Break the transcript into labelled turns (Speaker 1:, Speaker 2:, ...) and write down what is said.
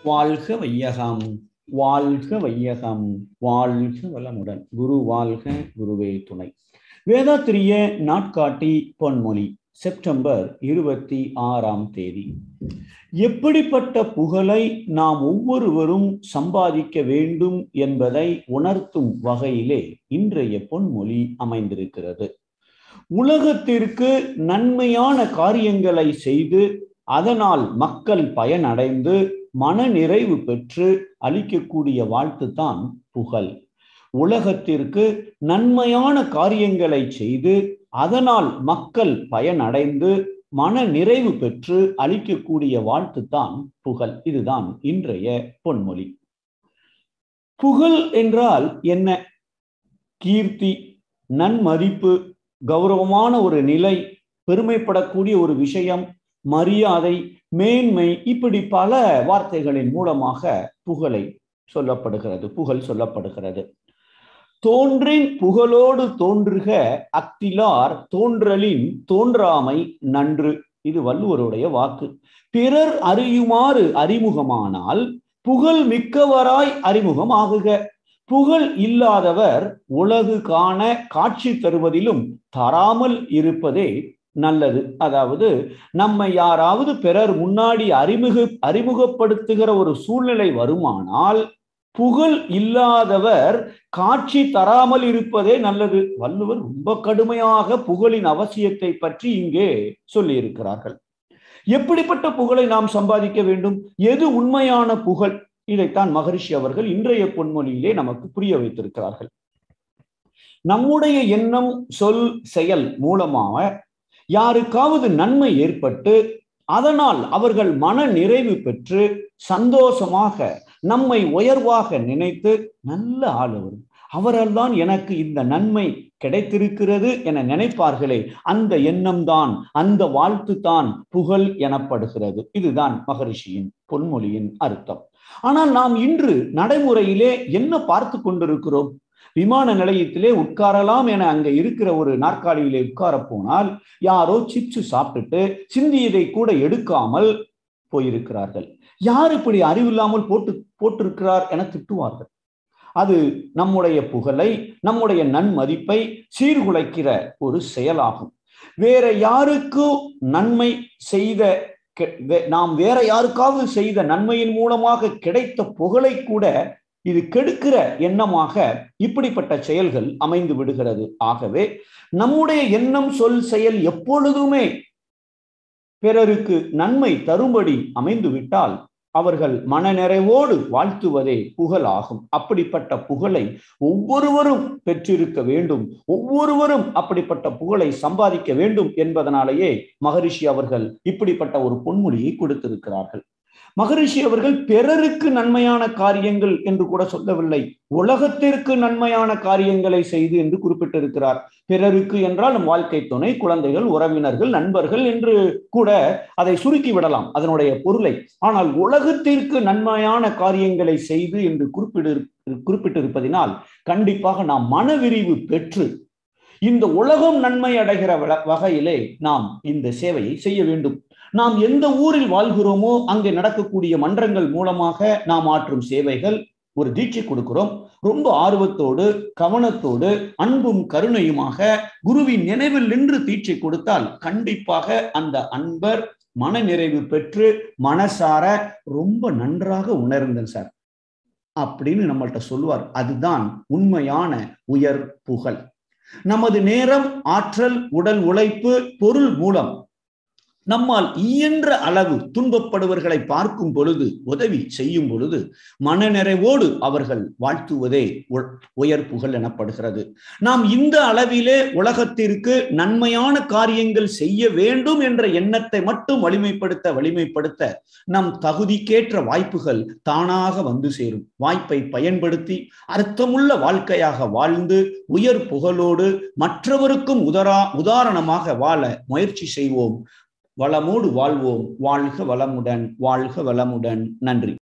Speaker 1: வாழ்க வையகம், வாழ்க வையகம், வாழ்க வளமுடன். குரு வாழ்க, குருவே துணை. வேதாத்திரிய நாட்காட்டி பொன்மொழி, செப்டம்பர் 26 எப்படிப்பட்ட புகழை நாம் ஒவ்வொருவரும் சம்பாதிக்க வேண்டும் என்பதை உணர்த்தும் வகையிலே இன்றைய பொன்மொழி அமைந்திருக்கிறது. உலகத்திற்கு நன்மையான காரியங்களை செய்து அதனால் மக்கள் பயனடைந்து மன நிறைவு பெற்று அளிக்கக்கூடிய வாழ்த்து தான் புகழ். உலகத்திற்கு நன்மையான காரியங்களை செய்து அதனால் மக்கள் பயனடைந்து மன நிறைவு பெற்று அளிக்கக்கூடிய வாழ்த்து தான் புகழ். இதுதான் இன்றைய பொன்மொழி. புகழ் என்றால் என்ன? கீர்த்தி, நன்மதிப்பு, கௌரவமான ஒரு நிலை, பெருமைப்படக்கூடிய ஒரு விஷயம், மரியாதை, மேன்மை, இப்படி பல வார்த்தைகளின் மூலமாக புகழை சொல்லப்படுகிறது, புகழ் சொல்லப்படுகிறது. தோன்றின் புகழோடு தோன்றுக அத்திலார் தோன்றலின் தோன்றாமை நன்று. இது வள்ளுவருடைய வாக்கு. பிறர் அறியுமாறு அறிமுகமானால் புகழ் மிக்கவராய் அறிமுகமாகுக. புகழ் இல்லாதவர் உலகு காண காட்சி தருவதிலும் தராமல் இருப்பதே நல்லது. அதாவது நம்மை யாராவது பிறர் முன்னாடி அறிமுகப்படுத்துகிற ஒரு சூழ்நிலை வருமானால் புகழ் இல்லாதவர் காட்சி தராமல் இருப்பதே நல்லது. வள்ளுவர் ரொம்ப கடுமையாக புகழின் அவசியத்தை பற்றி இங்கே சொல்லி இருக்கிறார்கள். எப்படிப்பட்ட புகழை நாம் சம்பாதிக்க வேண்டும்? எது உண்மையான புகழ்? இதைத்தான் மகரிஷி அவர்கள் இன்றைய பொன்மொழியிலே நமக்கு புரிய வைத்திருக்கிறார்கள். நம்முடைய எண்ணம், சொல், செயல் மூலமாக யாருக்காவது நன்மை ஏற்பட்டு அதனால் அவர்கள் மன நிறைவு பெற்று சந்தோஷமாக நம்மை உயர்வாக நினைத்து நல்ல ஆளுவர், அவரால் தான் எனக்கு இந்த நன்மை கிடைத்திருக்கிறது என நினைப்பார்களே, அந்த எண்ணம் தான், அந்த வாழ்த்து தான் புகழ் எனப்படுகிறது. இதுதான் மகரிஷியின் பொன்மொழியின் அர்த்தம். ஆனால் நாம் இன்று நடைமுறையிலே என்ன பார்த்து கொண்டிருக்கிறோம்? விமான நிலையத்திலே உட்காரலாம் என அங்க இருக்கிற ஒரு நாற்காலியிலே உட்கார போனால் யாரோ சிப்ஸ் சாப்பிட்டுட்டு சிந்தியதை கூட எடுக்காமல் போயிருக்கிறார்கள். யார் இப்படி அறிவில்லாமல் போட்டிருக்கிறார் என திட்டுவார்கள். அது நம்முடைய புகழை, நம்முடைய நன்மதிப்பை சீர்குலைக்கிற ஒரு செயலாகும். வேற யாருக்கும் நன்மை செய்த, நாம் வேற யாருக்காவது செய்த நன்மையின் மூலமாக கிடைத்த புகழை கூட இது கெடுக்கிற எண்ணமாக இப்படிப்பட்ட செயல்கள் அமைந்து விடுகிறது. ஆகவே நம்முடைய எண்ணம், சொல், செயல் எப்பொழுதுமே பிறருக்கு நன்மை தரும்படி அமைந்து விட்டால் அவர்கள் மனநிறைவோடு வாழ்த்துவதே புகழ் ஆகும். அப்படிப்பட்ட புகழை ஒவ்வொருவரும் பெற்றிருக்க வேண்டும். ஒவ்வொருவரும் அப்படிப்பட்ட புகழை சம்பாதிக்க வேண்டும் என்பதனாலேயே மகரிஷி அவர்கள் இப்படிப்பட்ட ஒரு பொன்மொழியை கொடுத்திருக்கிறார்கள். மகரிஷி அவர்கள் பிறருக்கு நன்மையான காரியங்கள் என்று கூட சொல்லவில்லை, உலகத்திற்கு நன்மையான காரியங்களை செய்து என்று குறிப்பிட்டிருக்கிறார். பிறருக்கு என்றால் நம் வாழ்க்கை துணை, குழந்தைகள், உறவினர்கள், நண்பர்கள் என்று கூட அதை சுருக்கி விடலாம் அதனுடைய பொருளை. ஆனால் உலகத்திற்கு நன்மையான காரியங்களை செய்து என்று குறிப்பிட்டிருப்பதினால் கண்டிப்பாக நாம் மனவிரிவு பெற்று இந்த உலகம் நன்மை அடைகிற வகையிலே நாம் இந்த சேவையை செய்ய வேண்டும். நாம் எந்த ஊரில் வாழ்கிறோமோ அங்கே நடக்கக்கூடிய மன்றங்கள் மூலமாக நாம் ஆற்றும் சேவைகள், ஒரு தீட்சை கொடுக்கிறோம், ரொம்ப ஆர்வத்தோடு, கவனத்தோடு, அன்பும் கருணையுமாக குருவின் நினைவில் நின்று தீட்சை கொடுத்தால் கண்டிப்பாக அந்த அன்பர் மன நிறைவு பெற்று மனசார ரொம்ப நன்றாக உணர்ந்தேன் சார் அப்படின்னு நம்மள்கிட்ட சொல்லுவார். அதுதான் உண்மையான உயர் புகழ். நமது நேரம், ஆற்றல், உடல் உழைப்பு, பொருள் மூலம் நம்மால் இயன்ற அளவு துன்பப்படுவர்களை பார்க்கும் பொழுது, உதவி செய்யும் பொழுது மனநிறைவோடு அவர்கள் வாழ்த்துவதே உயர் புகழ் எனப்படுகிறது. நாம் இந்த அளவிலே உலகத்திற்கு நன்மையான காரியங்கள் செய்ய வேண்டும் என்ற எண்ணத்தை மட்டும் வலிமைப்படுத்த நம் தகுதிக்கேற்ற வாய்ப்புகள் தானாக வந்து சேரும். வாய்ப்பை பயன்படுத்தி அர்த்தமுள்ள வாழ்க்கையாக வாழ்ந்து உயர் புகழோடு மற்றவருக்கும் உதாரணமாக வாழ முயற்சி செய்வோம். வளமோடு வாழ்வோம். வாழ்க வளமுடன், வாழ்க வளமுடன். நன்றி.